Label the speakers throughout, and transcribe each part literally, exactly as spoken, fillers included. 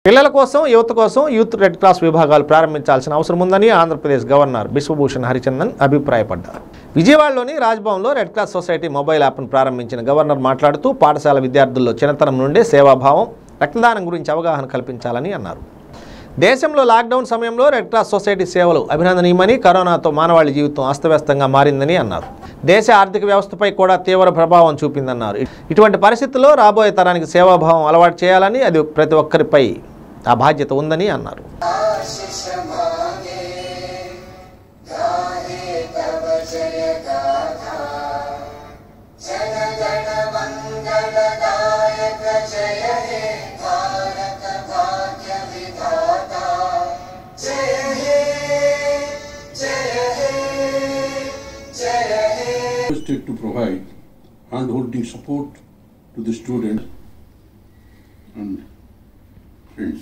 Speaker 1: పిల్లల కోసం యువత కోసం యూత్ రెడ్ క్రాస్ విభాగాలు ప్రారంభించాల్సిన అవసరం ఉందని ఆంధ్రప్రదేశ్ గవర్నర్ బిశ్వభూషణ్ హరిచందన్ అభిప్రాయపడ్డారు. విజయవాడలోని రాజ్భవన్లో రెడ్ క్రాస్ సొసైటీ మొబైల్ యాప్ను ప్రారంభించిన గవర్నర్ మాట్లాడుతూ పాఠశాల విద్యార్థుల్లో చిన్నతనం నుండే సేవాభావం, రక్తదానం గురించి అవగాహన కల్పించాలని అన్నారు. దేశంలో లాక్డౌన్ సమయంలో రెడ్ క్రాస్ సొసైటీ సేవలు అభినందనీయమని, కరోనాతో మానవాళి జీవితం అస్తవ్యస్తంగా మారిందని అన్నారు. దేశ ఆర్థిక వ్యవస్థపై కూడా తీవ్ర ప్రభావం చూపిందన్నారు. ఇటువంటి పరిస్థితుల్లో రాబోయే తరానికి సేవాభావం అలవాటు చేయాలని, అది ప్రతి ఒక్కరిపై ఆ బాధ్యత ఉందని అన్నారు.
Speaker 2: To provide hand-holding support to the students and friends.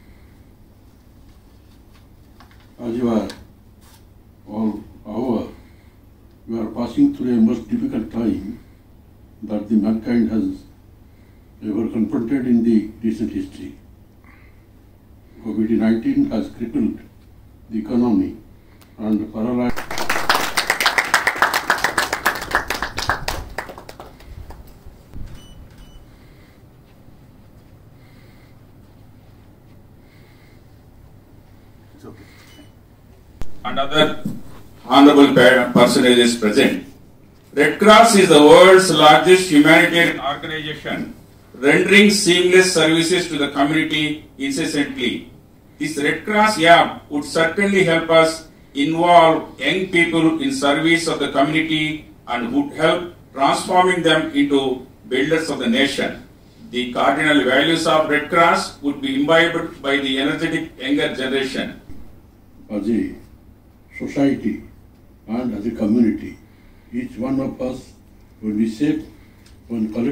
Speaker 2: As you are all aware, we are passing through a most difficult time that the mankind has ever confronted in the recent history. COVID nineteen has crippled the economy and paralyzed.
Speaker 3: Okay. Another honorable personages present. Red Cross is the world's largest humanitarian organization, rendering seamless services to the community incessantly. This Red Cross app would certainly help us involve young people in service of the community and would help transforming them into builders of the nation. The cardinal values of Red Cross would be imbibed by the energetic younger generation.
Speaker 2: As a society and as a community, each one of us will be safe when